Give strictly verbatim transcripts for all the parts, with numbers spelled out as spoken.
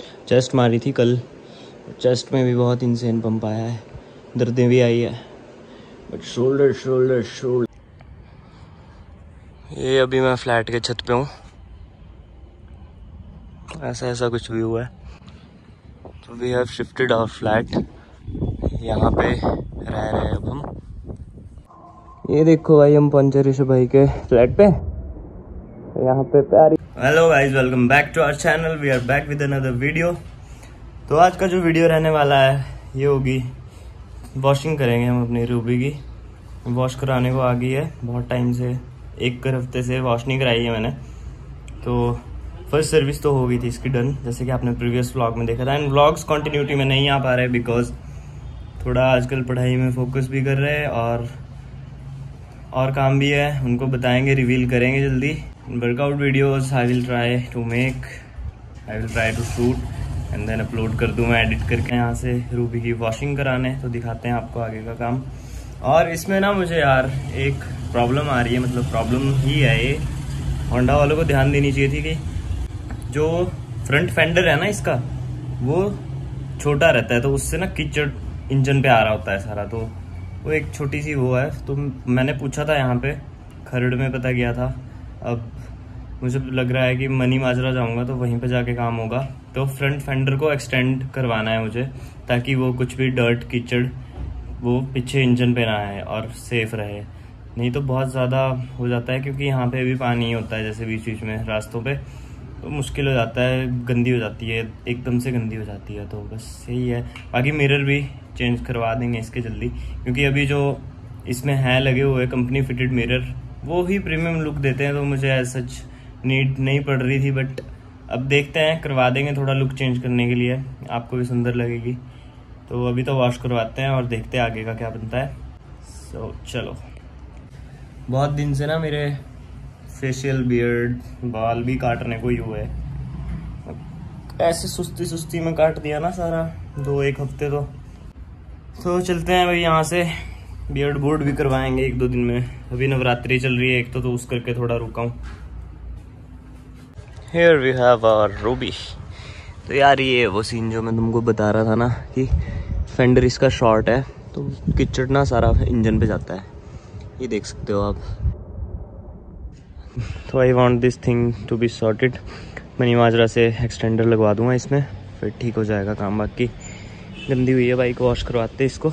Chest मारी थी कल, चेस्ट में भी बहुत इंसेन पंप आया है, दर्दें भी आई है, बट शोल्डर शोल्डर शोल्डर। ये अभी मैं फ्लैट के छत पे हूँ, ऐसा ऐसा कुछ व्यू है। तो we have shifted our flat, यहाँ पे रह रहे हैं अब हम। ये देखो भाई, हम पहुंचे ऋषभ भाई के फ्लैट पे, यहाँ पे प्यारी। Hello guys, welcome back to our channel, we are back with another video. तो आज का जो वीडियो रहने वाला है ये होगी, वॉशिंग करेंगे हम अपनी रूबी की। वॉश कराने को आ गई है बहुत टाइम से, एक हफ्ते से वॉश नहीं कराई है मैंने। तो फर्स्ट सर्विस तो हो गई थी इसकी डन, जैसे कि आपने प्रीवियस व्लॉग में देखा था। एंड व्लॉग्स कंटिन्यूटी में नहीं आ पा रहे बिकॉज थोड़ा आजकल पढ़ाई में फोकस भी कर रहे हैं और और काम भी है, उनको बताएंगे, रिवील करेंगे जल्दी। Workout videos I will try to make, I will try to shoot and then upload कर दूँ मैं एडिट करके। यहाँ से रूबी की वॉशिंग कराने, तो दिखाते हैं आपको आगे का काम। और इसमें ना मुझे यार एक प्रॉब्लम आ रही है, मतलब प्रॉब्लम ही है ये, होंडा वालों को ध्यान देनी चाहिए थी कि जो फ्रंट फेंडर है ना इसका, वो छोटा रहता है, तो उससे ना कीचड़ इंजन पे आ रहा होता है सारा। तो वो एक छोटी सी वो है। तो मैंने पूछा था यहाँ पे खरड़ में, पता किया था। अब मुझे लग रहा है कि मनी माजरा जाऊँगा तो वहीं पे जाके काम होगा। तो फ्रंट फेंडर को एक्सटेंड करवाना है मुझे, ताकि वो कुछ भी डर्ट कीचड़ वो पीछे इंजन पे ना आए और सेफ रहे। नहीं तो बहुत ज़्यादा हो जाता है, क्योंकि यहाँ पे भी पानी होता है जैसे बीच बीच में रास्तों पे, तो मुश्किल हो जाता है, गंदी हो जाती है, एकदम से गंदी हो जाती है। तो बस यही है। बाकी मिरर भी चेंज करवा देंगे इसके जल्दी, क्योंकि अभी जो इसमें है लगे हुए कंपनी फिटेड मिरर, वो ही प्रीमियम लुक देते हैं। तो मुझे एज सच नीड नहीं पड़ रही थी, बट अब देखते हैं, करवा देंगे थोड़ा लुक चेंज करने के लिए, आपको भी सुंदर लगेगी। तो अभी तो वॉश करवाते हैं और देखते हैं आगे का क्या बनता है। सो so, चलो। बहुत दिन से ना मेरे फेशियल बियर्ड बाल भी काटने को ही हुए, ऐसे सुस्ती सुस्ती में काट दिया ना सारा, दो एक हफ्ते तो तो चलते हैं भाई यहाँ से। बियर्ड बोर्ड भी करवाएंगे एक दो दिन में, अभी नवरात्रि चल रही है एक तो, तो उस करके थोड़ा रुका हूँ। Here we have our Ruby. तो यार ये वो सीन जो मैं तुमको बता रहा था ना, कि फेंडर इसका शॉर्ट है, तो कीचड़ ना सारा इंजन पे जाता है, ये देख सकते हो आप। तो I want this thing to be sorted. Mani Majra से एक्सटेंडर लगवा दूंगा इसमें, फिर ठीक हो जाएगा काम। बाकी गंदी हुई है, बाइक वॉश करवाते इसको,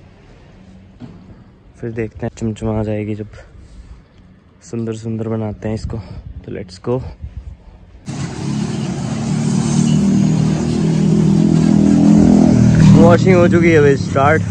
फिर देखते हैं चमचमा आ जाएगी जब सुंदर सुंदर बनाते हैं इसको। तो लेट्स गो। वॉशिंग हो चुकी है भाई, स्टार्ट।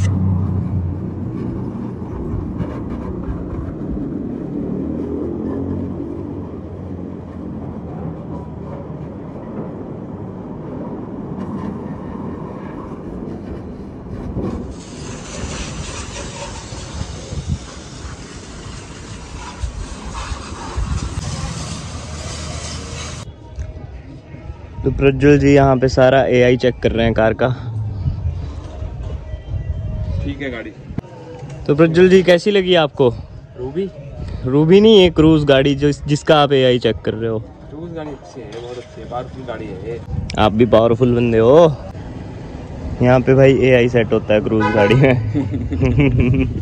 तो प्रज्वल जी यहाँ पे सारा एआई चेक कर रहे हैं कार का। ठीक है गाड़ी। तो प्रज्वल जी कैसी लगी आपको रूबी? रूबी नहीं, एक क्रूज गाड़ी जो जिसका आप एआई चेक कर रहे हो। क्रूज गाड़ी अच्छी है, बहुत अच्छी है, पावरफुल गाड़ी है ये। आप भी पावरफुल बंदे हो। यहाँ पे भाई एआई सेट होता है क्रूज गाड़ी में।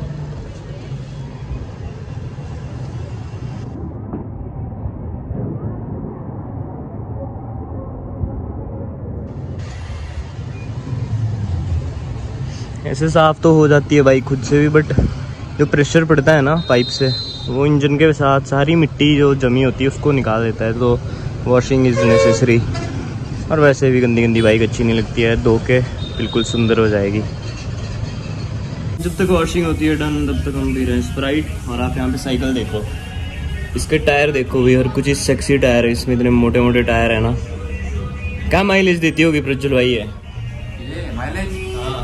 ऐसे साफ तो हो जाती है बाइक खुद से भी, बट जो प्रेशर पड़ता है ना पाइप से, वो इंजन के साथ सारी मिट्टी जो जमी होती है उसको निकाल देता है। तो वॉशिंग इज़ नेसेसरी। और वैसे भी गंदी गंदी बाइक अच्छी नहीं लगती है, धो के बिल्कुल सुंदर हो जाएगी। जब तक वॉशिंग होती है डन, तब तक हम पी रहे हैं स्प्राइट। और आप यहाँ पे साइकिल देखो, इसके टायर देखो भी, हर कुछ इस सेक्सी टायर है इसमें, इतने मोटे मोटे टायर है ना। क्या माइलेज देती होगी प्रज्वल भाई ये? माइलेज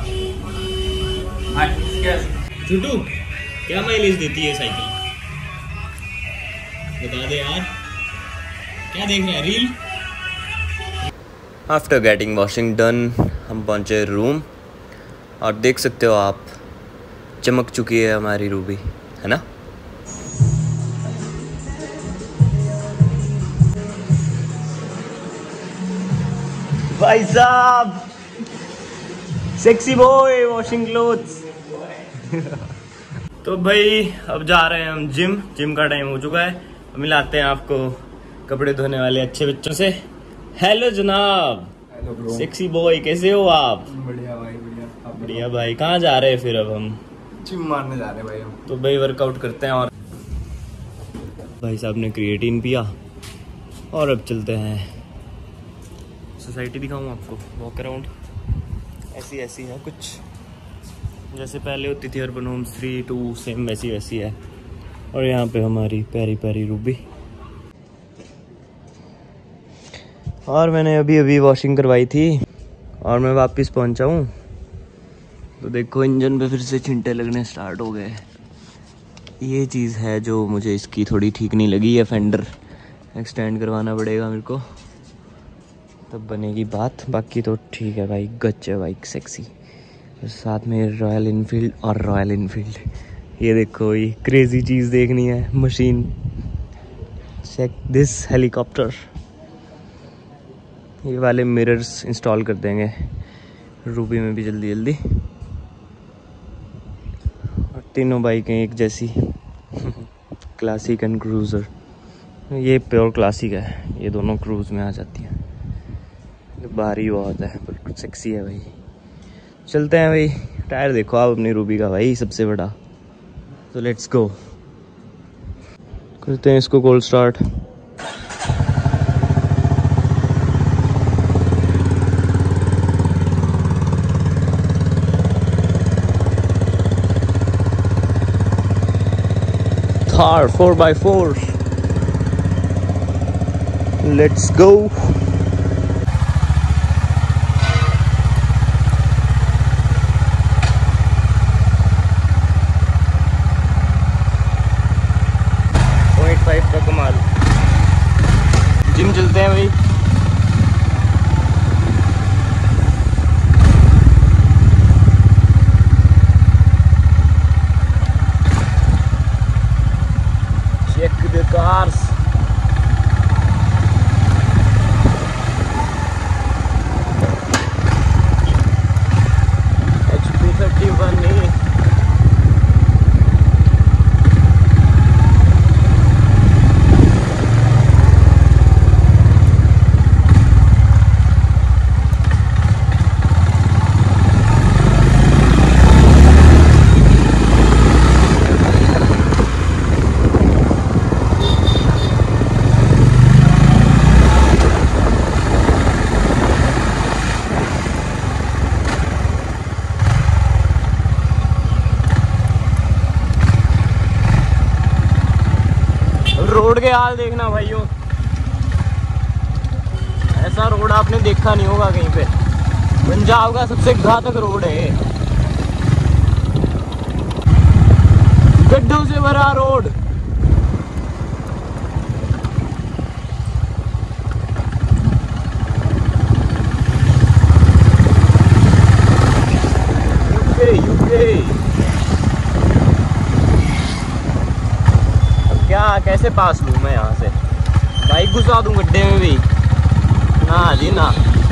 छोटू क्या माइलेज देती है साइकिल, बता दे यार, क्या देख रहा है reel? After getting washing done हम पहुंचे रूम, और देख सकते हो आप चमक चुकी है हमारी रूबी, है ना। भाई साहब सेक्सी बॉय वॉशिंग क्लोथ्स। तो भाई अब जा रहे हैं हम जिम। जिम का टाइम हो चुका है। मिलाते हैं आपको कपड़े धोने वाले अच्छे बच्चों से। हेलो जनाब। Hello bro. सेक्सी बॉय कैसे हो आप? बढ़िया भाई बढ़िया। बढ़िया भाई। कहाँ जा रहे हैं फिर अब हम? जिम मारने जा रहे हैं भाई हम। तो भाई वर्कआउट करते हैं। और भाई साहब ने क्रिएटिन पिया और अब चलते हैं। सोसाइटी दिखाऊं आपको। वॉक अराउंड ऐसी ऐसी है कुछ जैसे पहले होती थी urban homes three two, same वैसी वैसी है। और यहाँ पे हमारी प्यारी प्यारी रूबी। और मैंने अभी अभी वॉशिंग करवाई थी और मैं वापस पहुँचा हूँ तो देखो इंजन पे फिर से छिंटे लगने स्टार्ट हो गए। ये चीज़ है जो मुझे इसकी थोड़ी ठीक नहीं लगी है। फेंडर एक्सटेंड करवाना पड़ेगा मेरे को तब बनेगी बात। बाकी तो ठीक है भाई। गच है बाइक सेक्सी। साथ में रॉयल इनफील्ड और रॉयल इनफील्ड। ये देखो ये क्रेजी चीज़ देखनी है। Machine check this helicopter. ये वाले मिरर्स इंस्टॉल कर देंगे रूबी में भी जल्दी जल्दी। और तीनों बाइकें एक जैसी क्लासिक एंड क्रूज़र। ये प्योर क्लासिक है। ये दोनों क्रूज़ में आ जाती हैं। भारी बहुत है पर सेक्सी है भाई। चलते हैं भाई। टायर देखो आप अपनी रूबी का भाई सबसे बड़ा। तो लेट्स गो करते हैं इसको cold start. Thar four by four. Let's go. का कमाल। जिम चलते हैं भाई। Check the cars. H P thirty one नहीं। रोड के हाल देखना भाइयों। ऐसा रोड आपने देखा नहीं होगा कहीं पे। पंजाब का सबसे घातक रोड है। गड्ढों से भरा रोड। UK UK. क्या कैसे पास लूँ मैं यहाँ से? बाइक घुसा दूँ गड्ढे में भी? ना जी ना।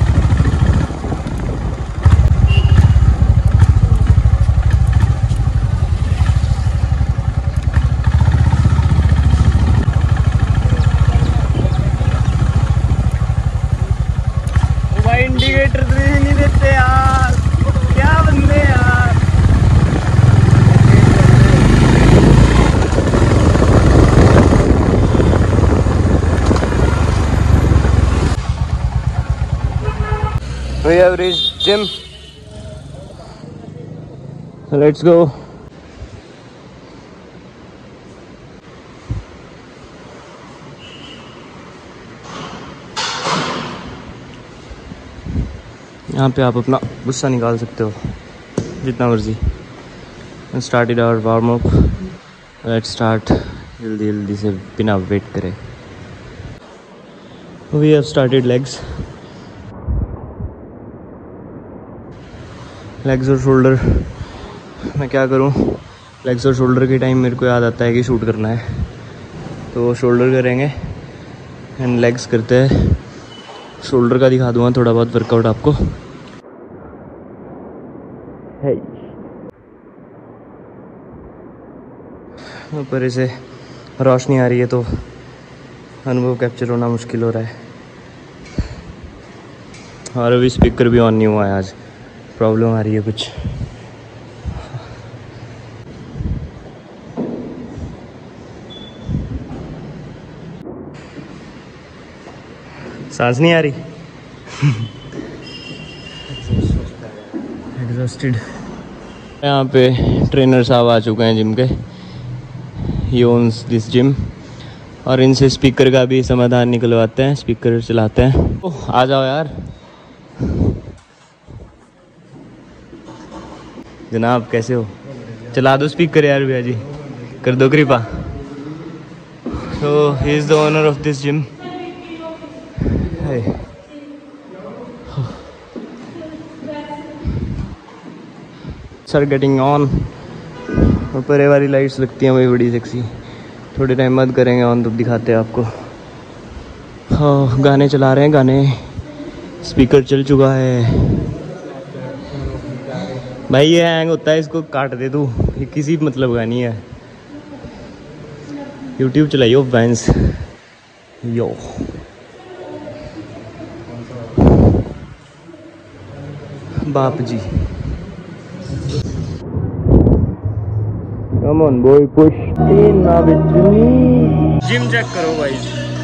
भाई इंडिकेटर भी नहीं देते यार। क्या बंदे यार। We have reached gym. So let's go. यहाँ पे आप अपना गुस्सा निकाल सकते हो जितना मर्जी। Started our warm up. Let's start जल्दी जल्दी से बिना वेट करे। We have started legs. Legs और शोल्डर। मैं क्या करूं? लेग्स और शोल्डर के टाइम मेरे को याद आता है कि शूट करना है तो शोल्डर करेंगे एंड लेग्स करते हैं शोल्डर का दिखा दूंगा थोड़ा बहुत वर्कआउट आपको। है ऊपर इसे रोशनी आ रही है तो अनुभव कैप्चर होना मुश्किल हो रहा है। और अभी स्पीकर भी ऑन नहीं हुआ है, आज प्रॉब्लम आ रही है कुछ। सांस नहीं आ रही। एग्जॉस्टेड। यहाँ पे ट्रेनर साहब आ चुके हैं जिम के, ही ओन्स दिस जिम, और इनसे स्पीकर का भी समाधान निकलवाते हैं, स्पीकर चलाते हैं। ओह आ जाओ यार जनाब, कैसे हो? चला दो स्पीकर यार भैया जी, कर दो कृपा। So he is the owner of this gym. Sir getting on. ऊपर ये वाली लाइट्स लगती हैं वही बड़ी सेक्सी। थोड़े टाइम बाद करेंगे ऑन तो दिखाते हैं आपको। हाँ गाने चला रहे हैं, गाने स्पीकर चल चुका है। भाई ये हैंग होता है, इसको काट दे तू, ये किसी मतलब का नहीं है। यूट्यूब चलाइयो बैंस यो। बाप जी कम ऑन बॉय पुश इन ना बिचनी। जिम चेक करो भाई,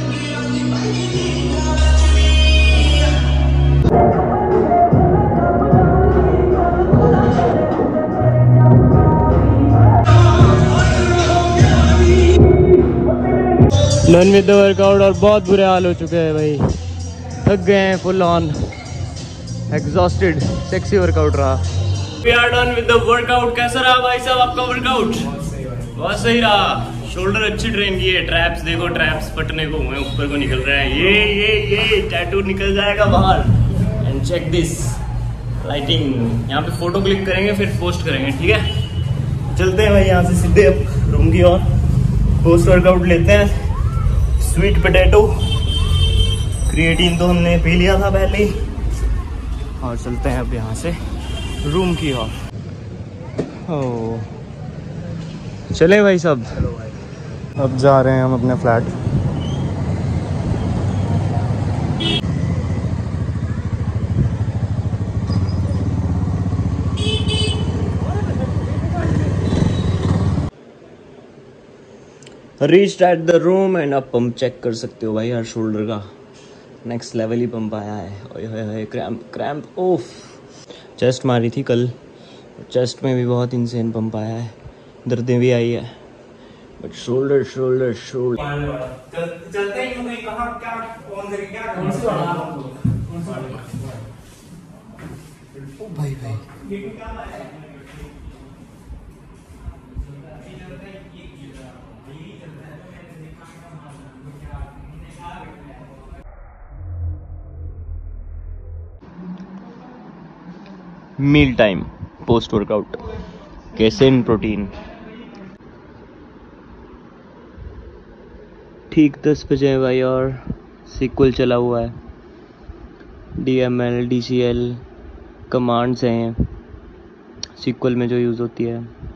डन विद द वर्कआउट। और बहुत बुरे हाल हो चुके हैं भाई, थक गए हैं, full on exhausted. Sexy workout रहा। We are done with the workout. कैसा रहा भाई साहब आपका वर्कआउट? बहुत सही रहा। शोल्डर अच्छी ट्रेन की है। ट्रैप्स देखो, ट्रैप्स पटने को हुए, ऊपर को निकल रहा है। ये ये ये टैटू निकल जाएगा बाहर। And check this lighting. यहाँ पे फोटो क्लिक करेंगे फिर पोस्ट करेंगे, ठीक है? चलते हैं भाई यहाँ से सीधे अब रूम की ओर। पोस्ट वर्कआउट लेते हैं। स्वीट पोटैटो, क्रिएटिन तो हमने पी लिया था पहले ही, और चलते हैं अब यहाँ से रूम की ओर। ओह चले भाई साहब, अब जा रहे हैं हम अपने flat. Reached at the room and अब पंप चेक कर सकते हो भाई यार, शोल्डर का नेक्स्ट लेवल ही पंप आया है। ओए होए होए, क्रैम्प क्रैम्प ओफ। चेस्ट मारी थी कल, चेस्ट में भी बहुत इंसेन पंप आया है, दर्दें भी आई है, बट शोल्डर शोल्डर शोल्डर चलते हैं। कहां क्या कौन से क्या कौन से ओ भाई भाई meal time post workout casein protein. ठीक दस बजे भाई, और सीक्वल चला हुआ है। D M L D C L commands हैं सीक्वल में जो यूज़ होती है।